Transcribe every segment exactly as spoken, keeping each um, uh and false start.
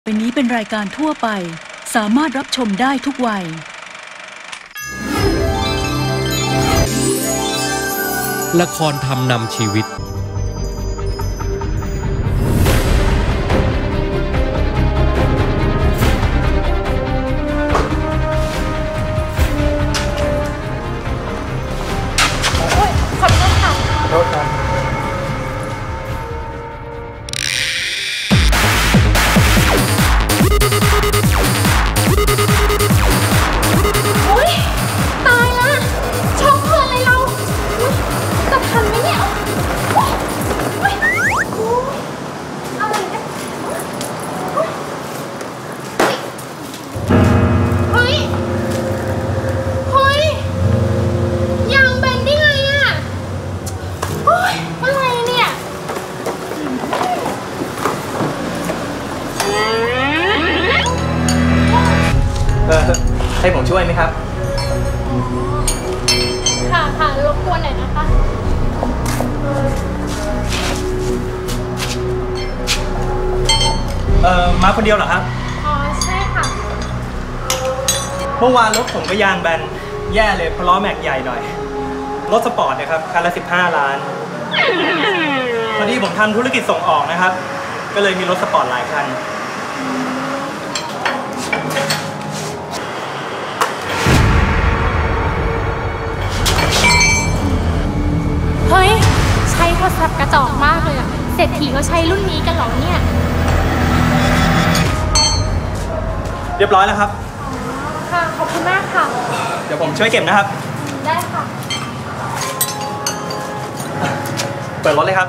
นี้เป็นรายการทั่วไปสามารถรับชมได้ทุกวัยละครธรรมนำชีวิตให้ผมช่วยไหมครับค่ะค่ะรบกวนหน่อยนะคะเอ่อมาคนเดียวเหรอครับอ๋อใช่ค่ะเมื่อวานรถผมก็ยางแบนแย่เลยเพราะล้อแม็กใหญ่หน่อยรถสปอร์ตนะครับคันละสิบห้าล้านพอดีผมทำธุรกิจส่งออกนะครับก็เลยมีรถสปอร์ตหลายคันเฮ้ยใช้โทรศัพท์กระจอกมากเลยอะเศรษฐีเขาใช้รุ่นนี้กันหรอเนี่ยเรียบร้อยแล้วครับค่ะขอบคุณมากค่ะเดี๋ยวผมช่วยเก็บนะครับได้ค่ะเปิดรถเลยครับ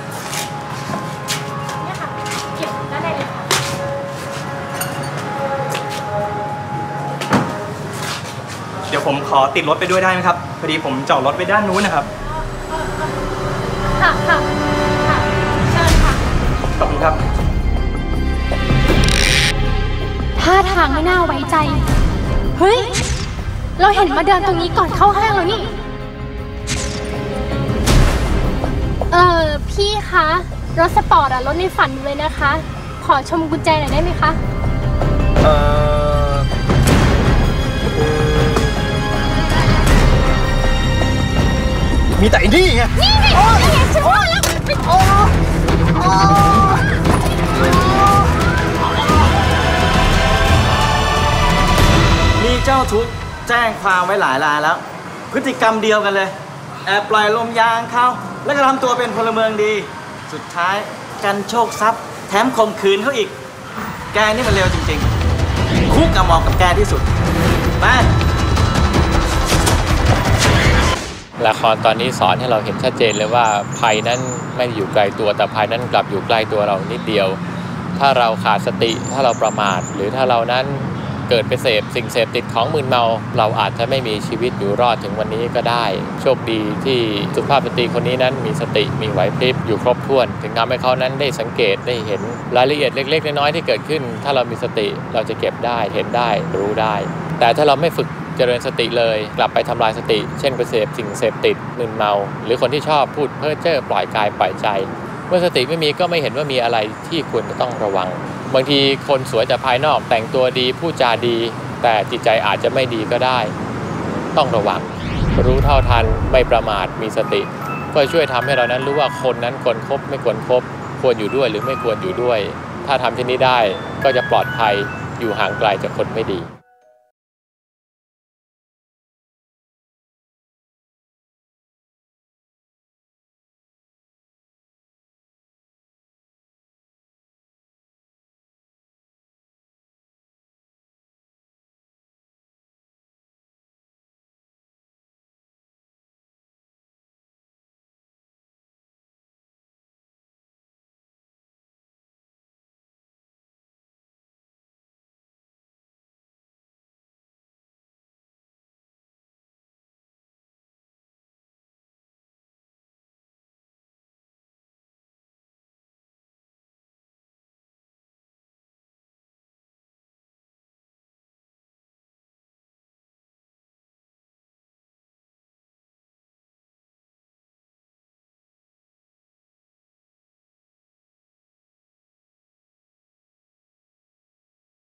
เนี่ยค่ะเก็บด้านในเลยค่ะเดี๋ยวผมขอติดรถไปด้วยได้ไหมครับพอดีผมจอดรถไปด้านนู้นนะครับค่ะค่ะค่ะเชิญค่ะขอบคุณครับท่าทางไม่น่าไว้ใจเฮ้ยเราเห็นมาเดินตรงนี้ก่อนเข้าห้างแล้วนี่เออพี่คะรถสปอร์ตอะรถในฝันเลยนะคะขอชมกุญแจหน่อยได้ไหมคะเออมีแต่นี่ไงนี่ไงนี่ไงฉันว่าแล้วโอ้โอ้มีเจ้าทุกข์แจ้งความไว้หลายรายแล้วพฤติกรรมเดียวกันเลยแอบปล่อยลมยางเขาแล้วก็ทำตัวเป็นพลเมืองดีสุดท้ายกันโชคทรัพย์แถมข่มขืนเขาอีกแกนี่มันเร็วจริงๆคุกกับเหมาะกับแกที่สุดไปละครตอนนี้สอนให้เราเห็นชัดเจนเลยว่าภัยนั้นไม่ได้อยู่ไกลตัวแต่ภัยนั้นกลับอยู่ใกล้ตัวเรานิดเดียวถ้าเราขาดสติถ้าเราประมาทหรือถ้าเรานั้นเกิดไปเสพสิ่งเสพติดของมึนเมาเราอาจจะไม่มีชีวิตอยู่รอดถึงวันนี้ก็ได้โชคดีที่สุภาพสตรีคนนี้นั้นมีสติมีไหวพริบอยู่ครบถ้วนถึงทำให้เขานั้นได้สังเกตได้เห็นรายละเอียดเล็กๆน้อยๆที่เกิดขึ้นถ้าเรามีสติเราจะเก็บได้เห็นได้รู้ได้แต่ถ้าเราไม่ฝึกเจริญสติเลยกลับไปทำลายสติเช่นไปเสพสิ่งเสพติดมึนเมาหรือคนที่ชอบพูดเพ้อเจ้อปล่อยกายปล่อยใจเมื่อสติไม่มีก็ไม่เห็นว่ามีอะไรที่ควรจะต้องระวังบางทีคนสวยแต่ภายนอกแต่งตัวดีพูดจาดีแต่จิตใจอาจจะไม่ดีก็ได้ต้องระวังรู้เท่าทันไม่ประมาทมีสติก็ช่วยทำให้เรานั้นรู้ว่าคนนั้นควรคบไม่ควรคบควรอยู่ด้วยหรือไม่ควรอยู่ด้วยถ้าทำเช่นนี้ได้ก็จะปลอดภัยอยู่ห่างไกลจากคนไม่ดี